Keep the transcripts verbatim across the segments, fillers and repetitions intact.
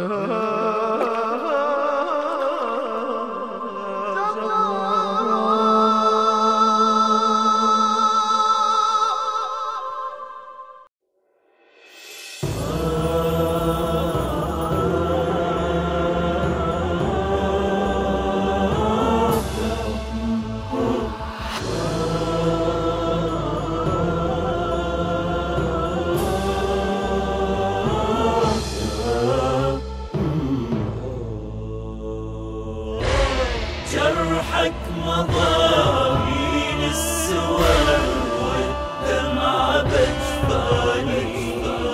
جرحك مضامين السور والدمع بجفاني،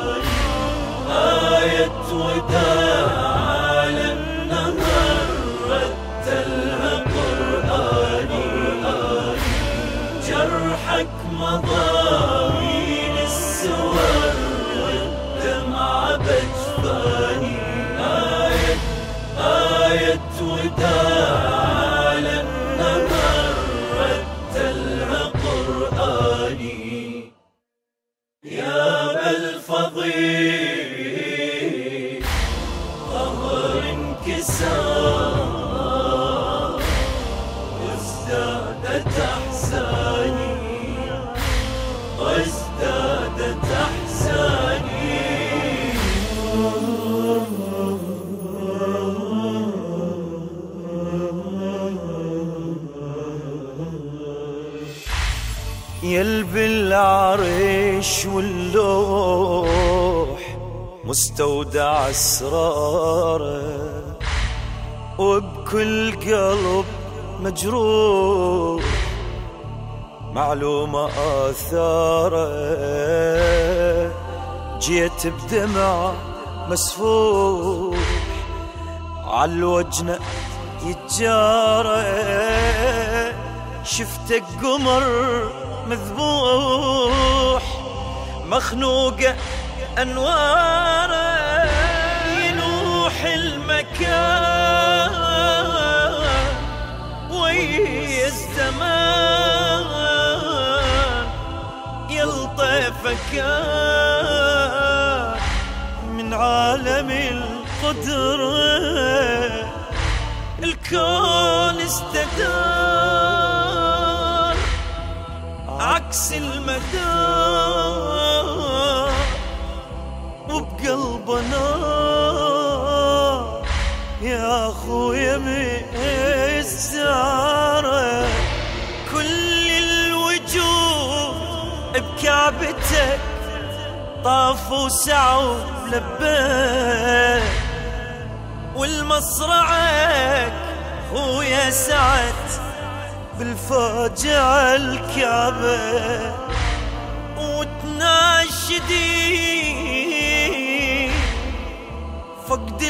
آية وداع للنهر رتلها قرآني. جرحك مضامين السور والدمع بجفاني، آية آية وداع يا بالفضيل ظهر انكسار وازدادت احزاني وازدادت احزاني. يلب العرش واللوح مستودع اسراره، وبكل قلب مجروح معلومة آثاره. جيت بدمع مسفوح عالوجنة يتجارى، شفتك قمر مذبوح مخنوقة أنواره، ينوح المكان ويا الزمان، يلطفك من عالم القدرة، الكون استدار عكس المدار، وبقلبنا يا خويا مزارة. كل الوجوه بكعبتك طافوا وسعوا لبيك، والمصرعك هو يا سعد بالفاجعة الكعبة، وتناشدي فقد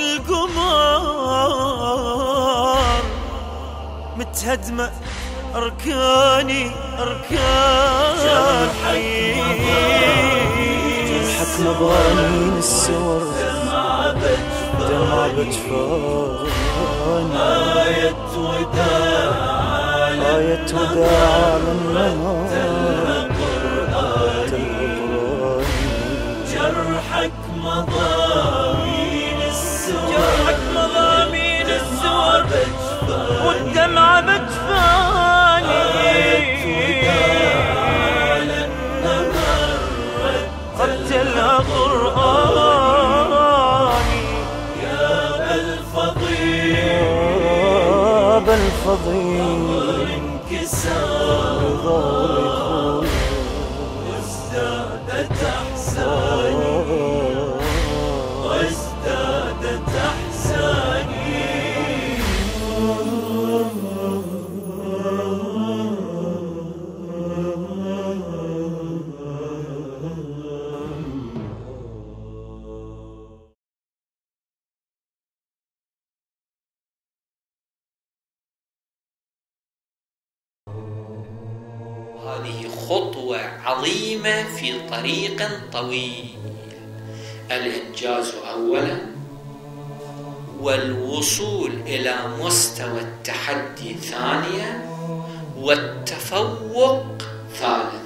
القمر متهدمة أركاني أركاني. جرحك مضامين السور دمع بجفاني، آية وداع آية وداع للنهار القرآن. جرحك مضامين السور جرحك مضامين السور والدمع بجفاني، آية وداع للنهار رتلها قرآني. يا بالفضيل يا بالفضيل انكسار وازدادت احزاني وازدادت احزاني. هذه خطوة عظيمة في طريق طويل، الإنجاز أولا، والوصول إلى مستوى التحدي ثانيا، والتفوق ثالثا.